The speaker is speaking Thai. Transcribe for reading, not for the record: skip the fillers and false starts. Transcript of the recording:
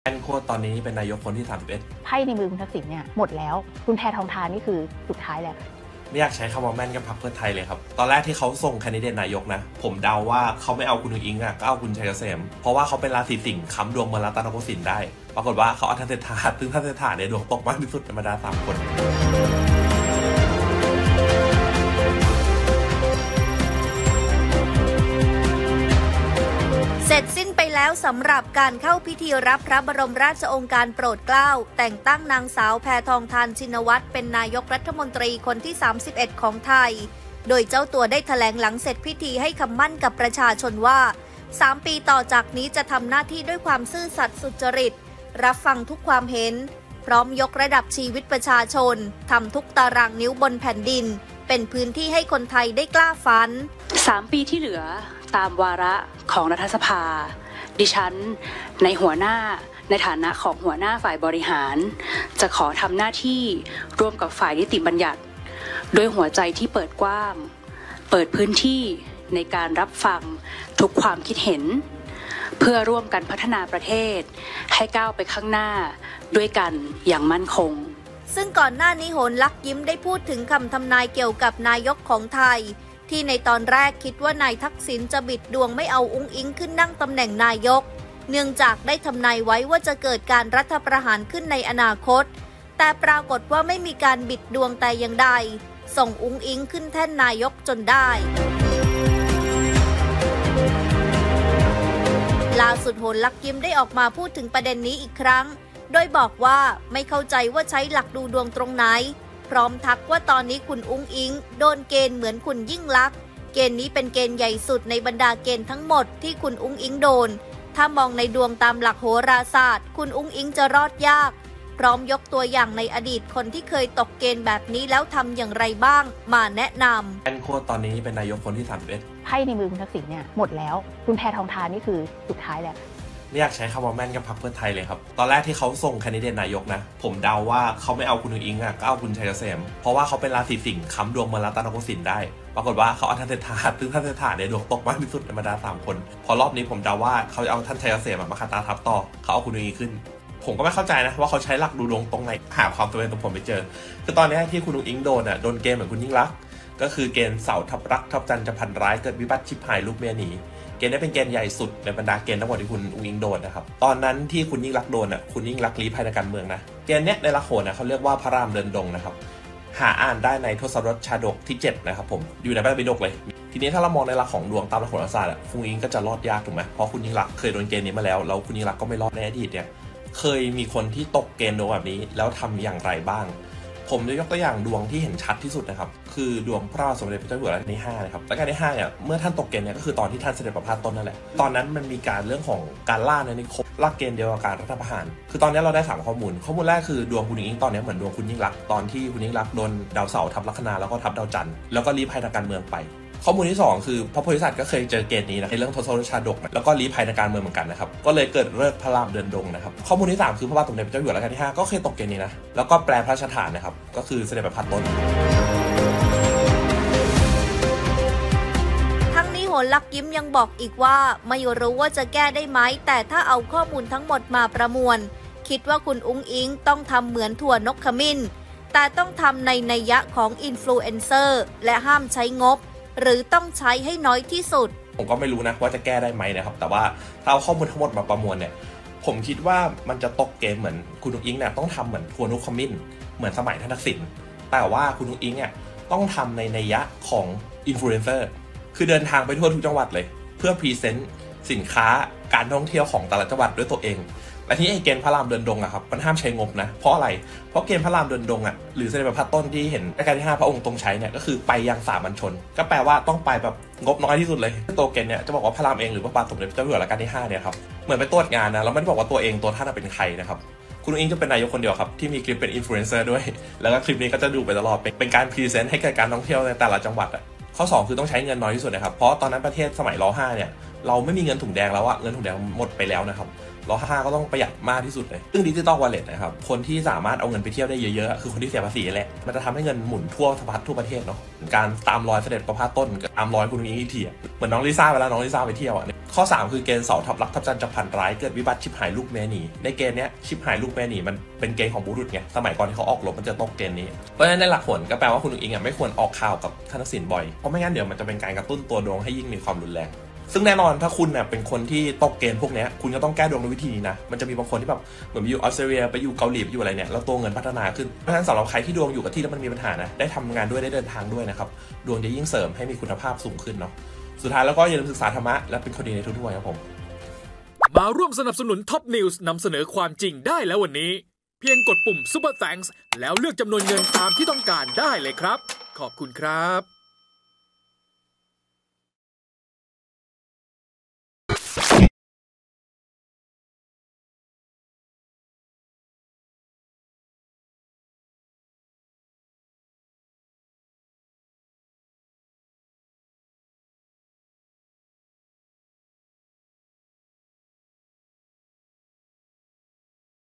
แอนโคตตอนนี้เป็นนายกคนที่31 ไพ่ในมือคุณทักษิณเนี่ยหมดแล้วคุณแพทองธารนี่คือสุดท้ายแล้วไม่อยากใช้คำว่าแม่นกับพรรคเพื่อไทยเลยครับตอนแรกที่เขาส่งแคนดิเดตนายกนะผมเดาว่าเขาไม่เอาคุณอิงอ่ะก็เอาคุณชัยเกษมเพราะว่าเขาเป็นราศีสิงห์ค้ำดวงเมืองรัตนโกสินทร์ได้ปรากฏว่าเขาเอาท่านเศรษฐาซึ่งท่านเศรษฐาเนี่ยดวงตกมากที่สุดในบรรดา3 คนเสร็จสิ้นไปแล้วสำหรับการเข้าพิธีรับพระบรมราชโองการโปรดเกล้าแต่งตั้งนางสาวแพทองธารชินวัตรเป็นนายกรัฐมนตรีคนที่31ของไทยโดยเจ้าตัวได้แถลงหลังเสร็จพิธีให้คำมั่นกับประชาชนว่า3 ปีต่อจากนี้จะทำหน้าที่ด้วยความซื่อสัตย์สุจริตรับฟังทุกความเห็นพร้อมยกระดับชีวิตประชาชนทำทุกตารางนิ้วบนแผ่นดินเป็นพื้นที่ให้คนไทยได้กล้าฝัน 3 ปีที่เหลือตามวาระของรัฐสภาดิฉันในฐานะของหัวหน้าฝ่ายบริหารจะขอทำหน้าที่ร่วมกับฝ่ายนิติบัญญัติด้วยหัวใจที่เปิดกว้างเปิดพื้นที่ในการรับฟังทุกความคิดเห็นเพื่อร่วมกันพัฒนาประเทศให้ก้าวไปข้างหน้าด้วยกันอย่างมั่นคงซึ่งก่อนหน้านี้โหนลักษณ์ยิ้มได้พูดถึงคำทำนายเกี่ยวกับนายกของไทยที่ในตอนแรกคิดว่านายทักษิณจะบิดดวงไม่เอาอุ๊งอิ๊งขึ้นนั่งตำแหน่งนายกเนื่องจากได้ทำนายไว้ว่าจะเกิดการรัฐประหารขึ้นในอนาคตแต่ปรากฏว่าไม่มีการบิดดวงแต่อย่างใดส่งอุ๊งอิ๊งขึ้นแท่นนายกจนได้ล่าสุดโหนลักษณ์ยิ้มได้ออกมาพูดถึงประเด็นนี้อีกครั้งโดยบอกว่าไม่เข้าใจว่าใช้หลักดูดวงตรงไหนพร้อมทักว่าตอนนี้คุณอุ๊งอิ๊งโดนเกณฑ์เหมือนคุณยิ่งลักษณ์เกณฑ์นี้เป็นเกณฑ์ใหญ่สุดในบรรดาเกณฑ์ทั้งหมดที่คุณอุ๊งอิ๊งโดนถ้ามองในดวงตามหลักโหราศาสตร์คุณอุ๊งอิ๊งจะรอดยากพร้อมยกตัวอย่างในอดีตคนที่เคยตกเกณฑ์แบบนี้แล้วทำอย่างไรบ้างมาแนะนำแอนโคตตอนนี้เป็นนายกคนที่31 ไพ่ในมือคุณทักษิณเนี่ยหมดแล้วคุณแพทองธารนี่คือสุดท้ายแล้วไม่อยากใช้คำว่าแม่นกับพรรคเพื่อไทยเลยครับตอนแรกที่เขาส่งแคนดิเดตนายกนะผมเดาว่าเขาไม่เอาคุณอิงอ่ะก็เอาคุณชัยเกษมเพราะว่าเขาเป็นราศีสิงห์ค้ำดวงเมืองรัตนโกสินทร์ได้ปรากฏว่าเขาเอาท่านเศรษฐาซึ่งท่านเศรษฐาเนี่ยดวงตกมากที่สุดในบรรดา3 คนพอรอบนี้ผมเดาว่าเขาจะเอาท่านชัยเกษมมาคาตาทับต่อเขาเอาคุณอิงขึ้นผมก็ไม่เข้าใจนะว่าเขาใช้หลักดูดวงตรงไหนหาความตัวเป็นตรงผมไม่เจอคือตอนนี้ที่คุณอิงโดนเกณฑ์เหมือนคุณยิ่งลักษณ์ก็คือเกณฑ์เสาทับรักทับจันทร์จะพันร้ายเกิดวิบัติชิบหายลูกเมียหนีเกณฑ์นี้เป็นเกณฑ์ใหญ่สุดในบรรดาเกณฑ์ทั้งหมดที่คุณอุ้งอิงโดนนะครับตอนนั้นที่คุณยิ่งลักษณ์โดนคุณยิ่งลักษณ์ลี้ภัยในการเมืองนะเกณฑ์นี้ในละโขนเขาเรียกว่าพระรามเดินดงนะครับหาอ่านได้ในทศวรรษชาดกที่7นะครับผมอยู่ในพระไตรปิฎกเลยทีนี้ถ้าเรามองในหลักของดวงตามหลักโหราศาสตร์คุณอุ้งอิงก็จะรอดยากถูกไหมเพราะคุณยิ่งลักษณ์เคยโดนเกณฑ์นี้มาแล้วคุณยิ่งลักษณ์ก็ไม่รอดในอดีตเนี่ยเคยมีคนที่ตกเกณฑ์ดวงแบบนี้แล้วทำอย่างไรบ้างผมจะยกตัวอย่างดวงที่เห็นชัดที่สุดนะครับคือดวงพระบาทสมเด็จพระเจ้าอยู่หัวรัชกาลที่5นะครับรัชกาลที่5เนี่ยเมื่อท่านตกเกณฑ์เนี่ยก็คือตอนที่ท่านเสด็จประพาสต้นนั่นแหละตอนนั้นมันมีการเรื่องของการล่าในนิคมล่าเกณฑ์เดียวกับการรัฐประหารคือตอนนี้เราได้3 ข้อมูลแรกคือดวงคุณอิงตอนนี้เหมือนดวงคุณยิ่งลักษณ์ตอนที่คุณยิ่งลักษณ์โดนดาวเสาร์ทับลัคนาแล้วก็ทับดาวจันทร์แล้วก็ลี้ภัยทางการเมืองไปข้อมูลที่2คือพระโพธิสัตว์ก็เคยเจอเกณฑ์นี้นะในเรื่องทศวรรษชาดกแล้วก็ลี้ภัยทางการเมืองเหมือนกันนะครับก็เลยเกิดฤกษ์พระรามเดินดงนะครับข้อมูลที่3คือพระบาทสมเด็จพระเจ้าอยู่หัวรัชกาลที่5ก็เคยตกเกณฑ์นี้นะแล้วก็แปลพระราชทานนะครับก็คือเสด็จประพาสต้นทั้งนี้โหนลักษณ์ยิ้มยังบอกอีกว่าไม่รู้ว่าจะแก้ได้ไหมแต่ถ้าเอาข้อมูลทั้งหมดมาประมวลคิดว่าคุณอุ๊งอิ๊งต้องทำเหมือนถั่วนกขมิ้นแต่ต้องทำในนัยยะของอินฟลูเอนเซอร์และห้ามใช้งบหรือต้องใช้ให้น้อยที่สุดผมก็ไม่รู้นะว่าจะแก้ได้ไหมนะครับแต่ว่าถ้าเอาข้อมูลทั้งหมดมาประมวลเนี่ยผมคิดว่ามันจะตกเกณฑ์เหมือนคุณอุ๊งอิ๊งเนี่ยต้องทำเหมือนทัวร์นุคมิ้นเหมือนสมัยท่านทักษิณแต่ว่าคุณอุ๊งอิ๊งเนี่ยต้องทำในนัยยะของอินฟลูเอนเซอร์คือเดินทางไปทั่วทุกจังหวัดเลยเพื่อพรีเซนต์สินค้าการท่องเที่ยวของแต่ละจังหวัดด้วยตัวเองแต่ที่ไอ้เกณฑ์พระรามเดินดงอะครับมันห้ามใช้งบนะเพราะอะไรเพราะเกณฑ์พระรามเดินดงอะหรือเสด็จประพาสต้นที่เห็นรัชกาลที่5พระองค์ทรงใช้เนี่ยก็คือไปยังสามัญชนก็แปลว่าต้องไปแบบงบน้อยที่สุดเลยตัวเกณฑ์เนี่ยจะบอกว่าพระรามเองหรือพระบาทสมเด็จพระเจ้าอยู่หัวรัชกาลที่5เนี่ยครับเหมือนไปตรวจงานนะแล้วไม่ได้บอกว่าตัวท่านเป็นใครนะครับคุณอิงจะเป็นนายกคนเดียวครับที่มีคลิปเป็นอินฟลูเอนเซอร์ด้วยแล้วก็คลิปนี้ก็จะดูไปตลอดเป็นการพรีเซนต์ให้เกิดการท่องเที่ยวในแต่ละจังหวัดอะข้อ2คือต้องใช้เงินน้อยที่สุดนะครับเพราะตอนนั้นประเทศสมัยร.5เนี่ยเราไม่มีเงินถุงแดงแล้วอะเงินถุงแดงหมดไปแล้วนะครับร.5ก็ต้องประหยัดมากที่สุดเลยซึ่งดิจิตอลวอลเล็ตนะครับคนที่สามารถเอาเงินไปเที่ยวได้เยอะๆคือคนที่เสียภาษีแหละมันจะทำให้เงินหมุนทั่วสะพัดทั่วประเทศเนาะการตามรอยเสด็จประพาสต้นตามรอยคุณอิงอีกทีเหมือนน้องลิซ่าเวลาน้องลิซ่าไปเที่ยวอะข้อ 3 คือเกณฑ์เสาทับลักทับจันทร์จะพันร้ายเกิดวิบัติชิบหายลูกแม่หนีในเกณฑ์นี้ชิบหายลูกแม่หนีมันเป็นเกณฑ์ของบุรุษไงสมัยก่อนที่เขาออกรบมันจะตกเกณฑ์นี้เพราะฉะนั้นในหลักผลก็แปลว่าคุณนุ้งอิงไม่ควรออกข่าวกับท่านทักษิณบ่อยเพราะไม่งั้นเดี๋ยวมันจะเป็นการกระตุ้นตัวดวงให้ยิ่งมีความรุนแรงซึ่งแน่นอนถ้าคุณเป็นคนที่ตกเกณฑ์พวกนี้คุณก็ต้องแก้ดวงด้วยวิธีนี้นะมันจะมีบางคนที่แบบเหมือนอยู่ออสเตรเลียไปอยู่เกาหลีไปอยู่อะไรเนี่ยแล้วตัวเงินพัฒนาขึ้นเพราะฉะนั้นสำหรับใครที่ดวงอยู่กับที่แล้วมันมีปัญหานะได้ทำงานด้วยได้เดินทางด้วยนะครับดวงจะยิ่งเสริมให้มีคุณภาพสูงขึ้นเนาะสุดท้ายแล้วก็อย่าลืมศึกษาธรรมะและเป็นคนดีในทุกๆวันครับผมมาร่วมสนับสนุนท็อปนิวส์นำเสนอความจริงได้แล้ววันนี้เพียงกดปุ่ม Super Thanks แล้วเลือกจำนวนเงินตามที่ต้องการได้เลยครับขอบคุณครับ